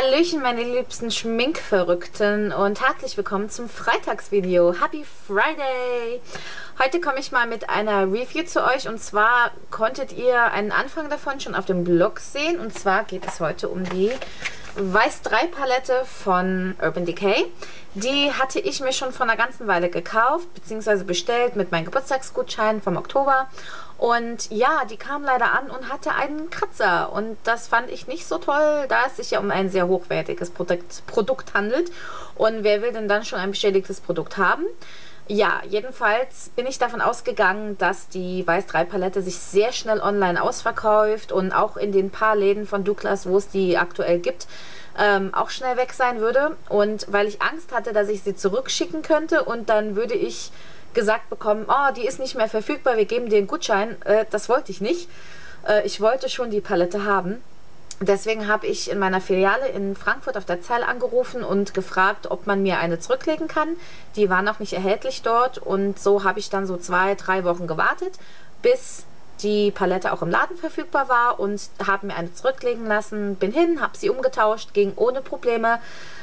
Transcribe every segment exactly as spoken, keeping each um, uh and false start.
Hallöchen, meine liebsten Schminkverrückten und herzlich willkommen zum Freitagsvideo. Happy Friday! Heute komme ich mal mit einer Review zu euch und zwar konntet ihr einen Anfang davon schon auf dem Blog sehen und zwar geht es heute um die Weiß drei Palette von Urban Decay. Die hatte ich mir schon vor einer ganzen Weile gekauft bzw. bestellt mit meinem Geburtstagsgutschein vom Oktober. Und ja, die kam leider an und hatte einen Kratzer. Und das fand ich nicht so toll, da es sich ja um ein sehr hochwertiges Produkt, Produkt handelt. Und wer will denn dann schon ein beschädigtes Produkt haben? Ja, jedenfalls bin ich davon ausgegangen, dass die Weiß drei Palette sich sehr schnell online ausverkauft und auch in den paar Läden von Douglas, wo es die aktuell gibt, ähm, auch schnell weg sein würde. Und weil ich Angst hatte, dass ich sie zurückschicken könnte und dann würde ich gesagt bekommen, oh, die ist nicht mehr verfügbar, wir geben dir einen Gutschein. Äh, das wollte ich nicht. Äh, ich wollte schon die Palette haben. Deswegen habe ich in meiner Filiale in Frankfurt auf der Zeil angerufen und gefragt, ob man mir eine zurücklegen kann. Die war noch nicht erhältlich dort und so habe ich dann so zwei, drei Wochen gewartet, bis die Palette auch im Laden verfügbar war und habe mir eine zurücklegen lassen. Bin hin, habe sie umgetauscht, ging ohne Probleme.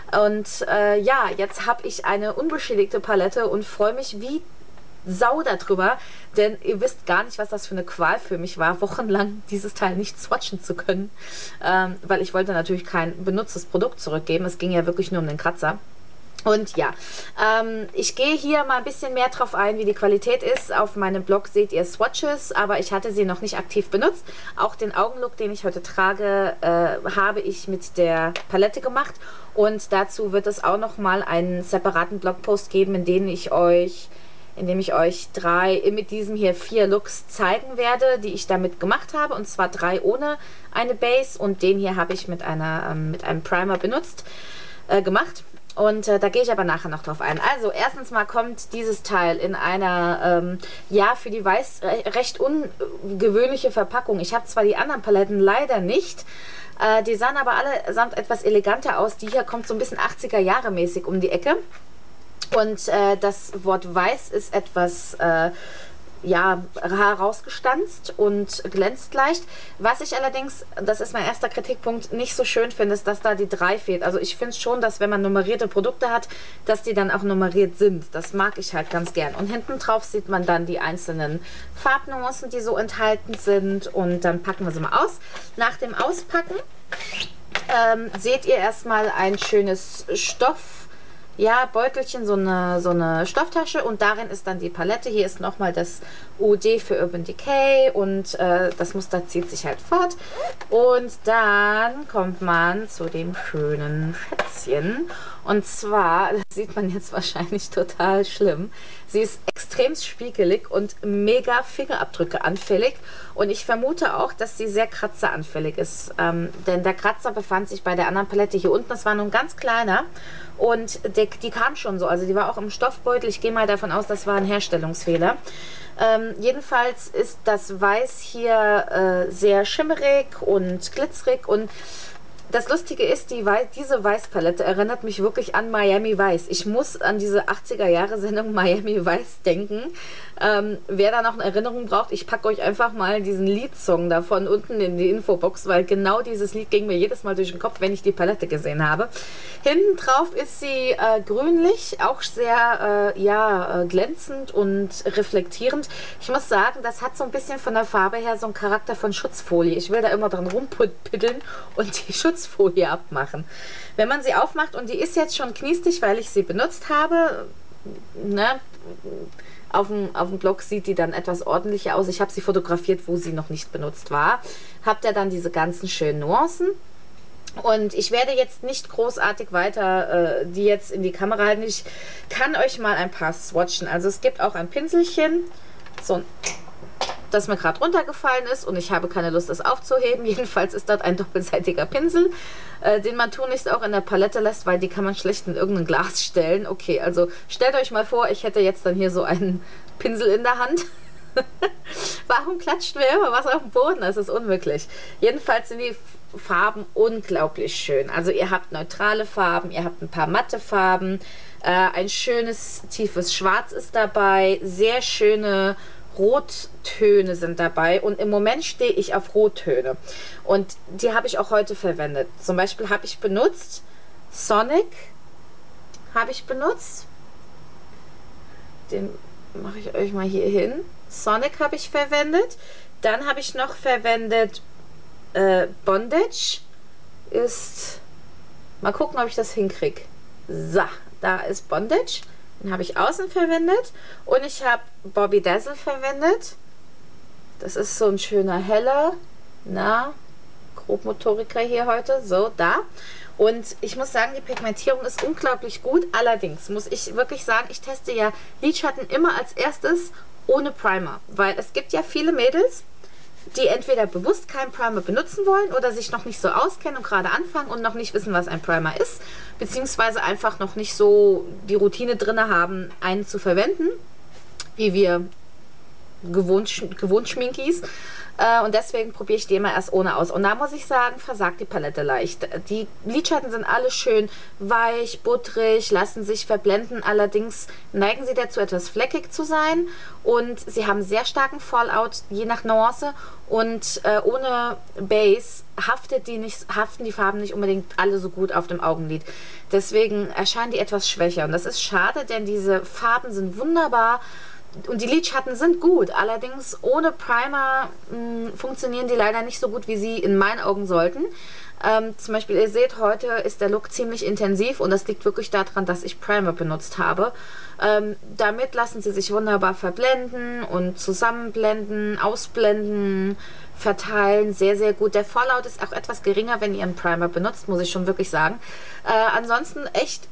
Und äh, ja, jetzt habe ich eine unbeschädigte Palette und freue mich wie Sau darüber, denn ihr wisst gar nicht, was das für eine Qual für mich war, wochenlang dieses Teil nicht swatchen zu können, ähm, weil ich wollte natürlich kein benutztes Produkt zurückgeben, es ging ja wirklich nur um den Kratzer. Und ja, ähm, ich gehe hier mal ein bisschen mehr drauf ein, wie die Qualität ist. Auf meinem Blog seht ihr Swatches, aber ich hatte sie noch nicht aktiv benutzt. Auch den Augenlook, den ich heute trage, äh, habe ich mit der Palette gemacht. Und dazu wird es auch noch mal einen separaten Blogpost geben, in dem ich euch in dem ich euch drei, mit diesem hier vier Looks zeigen werde, die ich damit gemacht habe. Und zwar drei ohne eine Base und den hier habe ich mit, einer, ähm, mit einem Primer benutzt, äh, gemacht. Und äh, da gehe ich aber nachher noch drauf ein. Also erstens mal kommt dieses Teil in einer, ähm, ja, für die Weiß recht ungewöhnliche Verpackung. Ich habe zwar die anderen Paletten leider nicht, äh, die sahen aber allesamt etwas eleganter aus. Die hier kommt so ein bisschen achtziger Jahre mäßig um die Ecke. Und äh, das Wort weiß ist etwas äh, ja, herausgestanzt und glänzt leicht. Was ich allerdings, das ist mein erster Kritikpunkt, nicht so schön finde, ist, dass da die drei fehlt. Also ich finde schon, dass wenn man nummerierte Produkte hat, dass die dann auch nummeriert sind. Das mag ich halt ganz gern. Und hinten drauf sieht man dann die einzelnen Farbnuancen, die so enthalten sind. Und dann packen wir sie mal aus. Nach dem Auspacken ähm, seht ihr erstmal ein schönes Stoff. Ja, Beutelchen, so eine, so eine Stofftasche und darin ist dann die Palette. Hier ist nochmal das U D für Urban Decay und äh, das Muster zieht sich halt fort. Und dann kommt man zu dem schönen Schätzchen. Und zwar, das sieht man jetzt wahrscheinlich total schlimm, sie ist extrem spiegelig und mega Fingerabdrücke anfällig. Und ich vermute auch, dass sie sehr kratzeranfällig ist. Ähm, denn der Kratzer befand sich bei der anderen Palette hier unten. Das war nur ein ganz kleiner. Und der, die kam schon so, also die war auch im Stoffbeutel. Ich gehe mal davon aus, das war ein Herstellungsfehler. Ähm, jedenfalls ist das Weiß hier äh, sehr schimmerig und glitzerig und das Lustige ist, die Weiß, diese Weißpalette erinnert mich wirklich an Miami Weiß. Ich muss an diese achtziger Jahre Sendung Miami Weiß denken. Ähm, wer da noch eine Erinnerung braucht, ich packe euch einfach mal diesen Liedsong davon unten in die Infobox, weil genau dieses Lied ging mir jedes Mal durch den Kopf, wenn ich die Palette gesehen habe. Hinten drauf ist sie äh, grünlich, auch sehr äh, ja, äh, glänzend und reflektierend. Ich muss sagen, das hat so ein bisschen von der Farbe her so einen Charakter von Schutzfolie. Ich will da immer dran rumpiddeln und die Schutzfolie abmachen. Wenn man sie aufmacht, und die ist jetzt schon kniestig, weil ich sie benutzt habe, ne, auf dem, auf dem Blog sieht die dann etwas ordentlicher aus. Ich habe sie fotografiert, wo sie noch nicht benutzt war. Habt ihr dann diese ganzen schönen Nuancen. Und ich werde jetzt nicht großartig weiter äh, die jetzt in die Kamera halten. Ich kann euch mal ein paar swatchen. Also es gibt auch ein Pinselchen, so ein das mir gerade runtergefallen ist und ich habe keine Lust, das aufzuheben. Jedenfalls ist dort ein doppelseitiger Pinsel, äh, den man tunlichst auch in der Palette lässt, weil die kann man schlecht in irgendein Glas stellen. Okay, also stellt euch mal vor, ich hätte jetzt dann hier so einen Pinsel in der Hand. Warum klatscht mir immer was auf dem Boden? Das ist unmöglich. Jedenfalls sind die Farben unglaublich schön. Also ihr habt neutrale Farben, ihr habt ein paar matte Farben, äh, ein schönes tiefes Schwarz ist dabei, sehr schöne Rottöne sind dabei und im Moment stehe ich auf Rottöne und die habe ich auch heute verwendet. Zum Beispiel habe ich benutzt Sonic, habe ich benutzt, den mache ich euch mal hier hin. Sonic habe ich verwendet, dann habe ich noch verwendet äh, Bondage, ist, mal gucken, ob ich das hinkriege. So, da ist Bondage. Den habe ich außen verwendet. Und ich habe Bobby Dazzle verwendet. Das ist so ein schöner heller. Na, Grobmotoriker hier heute. So, da. Und ich muss sagen, die Pigmentierung ist unglaublich gut. Allerdings muss ich wirklich sagen, ich teste ja Lidschatten immer als erstes ohne Primer. Weil es gibt ja viele Mädels, die entweder bewusst keinen Primer benutzen wollen oder sich noch nicht so auskennen und gerade anfangen und noch nicht wissen, was ein Primer ist, beziehungsweise einfach noch nicht so die Routine drin haben, einen zu verwenden, wie wir gewohnt, gewohnt Schminkis. Äh, und deswegen probiere ich die immer erst ohne aus. Und da muss ich sagen, versagt die Palette leicht. Die Lidschatten sind alle schön weich, butterig, lassen sich verblenden. Allerdings neigen sie dazu, etwas fleckig zu sein. Und sie haben sehr starken Fallout, je nach Nuance. Und äh, ohne Base haftet die nicht, haften die Farben nicht unbedingt alle so gut auf dem Augenlid. Deswegen erscheinen die etwas schwächer. Und das ist schade, denn diese Farben sind wunderbar. Und die Lidschatten sind gut, allerdings ohne Primer mh, funktionieren die leider nicht so gut, wie sie in meinen Augen sollten. Ähm, zum Beispiel, ihr seht, heute ist der Look ziemlich intensiv und das liegt wirklich daran, dass ich Primer benutzt habe. Ähm, damit lassen sie sich wunderbar verblenden und zusammenblenden, ausblenden, verteilen. Sehr, sehr gut. Der Fallout ist auch etwas geringer, wenn ihr einen Primer benutzt, muss ich schon wirklich sagen. Äh, ansonsten echt...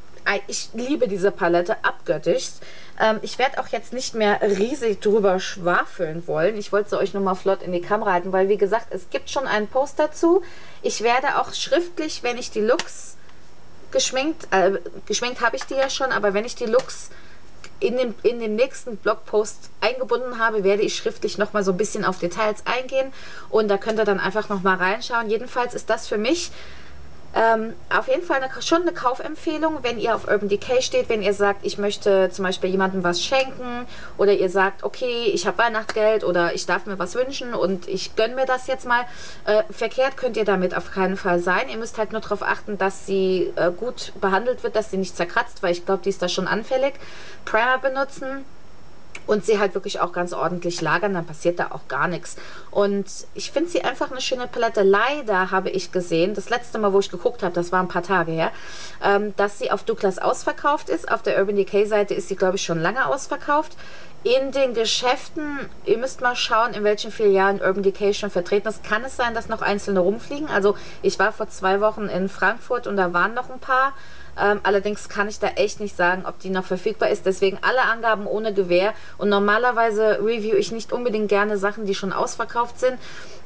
Ich liebe diese Palette abgöttisch. Ähm, ich werde auch jetzt nicht mehr riesig drüber schwafeln wollen. Ich wollte sie euch nur mal flott in die Kamera halten, weil wie gesagt, es gibt schon einen Post dazu. Ich werde auch schriftlich, wenn ich die Looks geschminkt, äh, geschminkt habe ich die ja schon, aber wenn ich die Looks in dem, in dem nächsten Blogpost eingebunden habe, werde ich schriftlich nochmal so ein bisschen auf Details eingehen und da könnt ihr dann einfach nochmal reinschauen. Jedenfalls ist das für mich Ähm, auf jeden Fall eine, schon eine Kaufempfehlung, wenn ihr auf Urban Decay steht, wenn ihr sagt, ich möchte zum Beispiel jemandem was schenken oder ihr sagt, okay, ich habe Weihnachtsgeld oder ich darf mir was wünschen und ich gönne mir das jetzt mal. Äh, verkehrt könnt ihr damit auf keinen Fall sein. Ihr müsst halt nur darauf achten, dass sie äh, gut behandelt wird, dass sie nicht zerkratzt, weil ich glaube, die ist da schon anfällig. Primer benutzen. Und sie halt wirklich auch ganz ordentlich lagern, dann passiert da auch gar nichts. Und ich finde sie einfach eine schöne Palette. Leider habe ich gesehen, das letzte Mal, wo ich geguckt habe, das war ein paar Tage her, ähm, dass sie auf Douglas ausverkauft ist. Auf der Urban Decay Seite ist sie, glaube ich, schon lange ausverkauft. In den Geschäften, ihr müsst mal schauen, in welchen Filialen Urban Decay schon vertreten ist. Kann es sein, dass noch einzelne rumfliegen? Also ich war vor zwei Wochen in Frankfurt und da waren noch ein paar. Ähm, allerdings kann ich da echt nicht sagen, ob die noch verfügbar ist. Deswegen alle Angaben ohne Gewähr. Und normalerweise review ich nicht unbedingt gerne Sachen, die schon ausverkauft sind.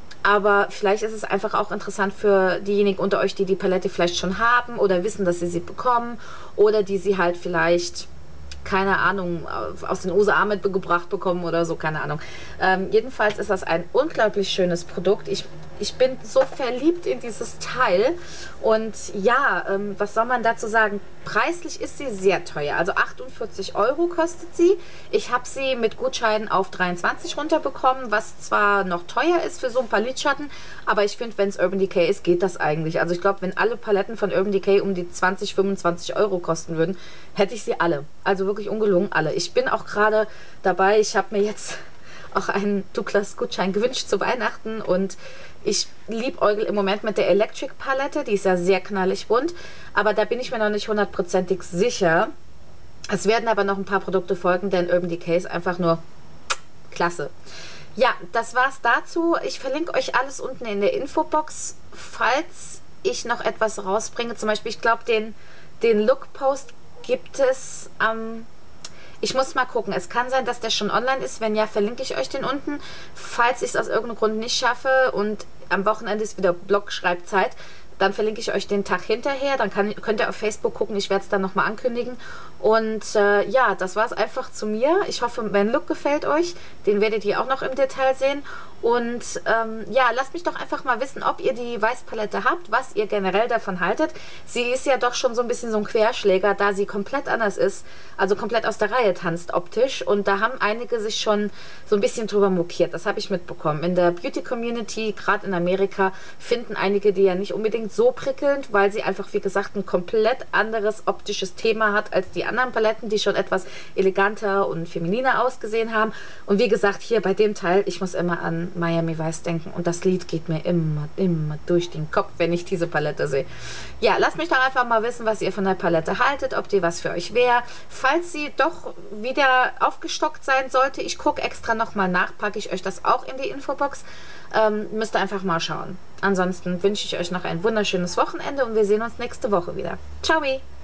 Aber vielleicht ist es einfach auch interessant für diejenigen unter euch, die die Palette vielleicht schon haben oder wissen, dass sie sie bekommen. Oder die sie halt vielleicht, keine Ahnung, aus den U S A mitgebracht bekommen oder so, keine Ahnung. Ähm, jedenfalls ist das ein unglaublich schönes Produkt. Ich, ich bin so verliebt in dieses Teil. Und ja, ähm, was soll man dazu sagen? Preislich ist sie sehr teuer. Also achtundvierzig Euro kostet sie. Ich habe sie mit Gutscheinen auf dreiundzwanzig runterbekommen, was zwar noch teuer ist für so ein paar Lidschatten, aber ich finde, wenn es Urban Decay ist, geht das eigentlich. Also ich glaube, wenn alle Paletten von Urban Decay um die zwanzig, fünfundzwanzig Euro kosten würden, hätte ich sie alle. Also wirklich ungelungen alle. Ich bin auch gerade dabei, ich habe mir jetzt auch einen Douglas-Gutschein gewünscht zu Weihnachten und ich liebäugel im Moment mit der Electric Palette, die ist ja sehr knallig bunt, aber da bin ich mir noch nicht hundertprozentig sicher. Es werden aber noch ein paar Produkte folgen, denn Urban Decay ist einfach nur klasse. Ja, das war's dazu. Ich verlinke euch alles unten in der Infobox, falls ich noch etwas rausbringe. Zum Beispiel, ich glaube, den, den Look-Post gibt es am... Ähm, Ich muss mal gucken. Es kann sein, dass der schon online ist. Wenn ja, verlinke ich euch den unten. Falls ich es aus irgendeinem Grund nicht schaffe und am Wochenende ist wieder Blog-Schreibzeit, dann verlinke ich euch den Tag hinterher. Dann kann, könnt ihr auf Facebook gucken. Ich werde es dann nochmal ankündigen. Und äh, ja, das war es einfach zu mir. Ich hoffe, mein Look gefällt euch. Den werdet ihr auch noch im Detail sehen. Und ähm, ja, lasst mich doch einfach mal wissen, ob ihr die Weißpalette habt, was ihr generell davon haltet. Sie ist ja doch schon so ein bisschen so ein Querschläger, da sie komplett anders ist, also komplett aus der Reihe tanzt optisch. Und da haben einige sich schon so ein bisschen drüber mokiert. Das habe ich mitbekommen. In der Beauty-Community, gerade in Amerika, finden einige die ja nicht unbedingt so prickelnd, weil sie einfach, wie gesagt, ein komplett anderes optisches Thema hat als die anderen Paletten, die schon etwas eleganter und femininer ausgesehen haben. Und wie gesagt, hier bei dem Teil, ich muss immer an Miami Vice denken und das Lied geht mir immer, immer durch den Kopf, wenn ich diese Palette sehe. Ja, lasst mich doch einfach mal wissen, was ihr von der Palette haltet, ob die was für euch wäre. Falls sie doch wieder aufgestockt sein sollte, ich gucke extra nochmal nach, packe ich euch das auch in die Infobox. Ähm, müsst ihr einfach mal schauen. Ansonsten wünsche ich euch noch ein wunderschönes Wochenende und wir sehen uns nächste Woche wieder. Ciao!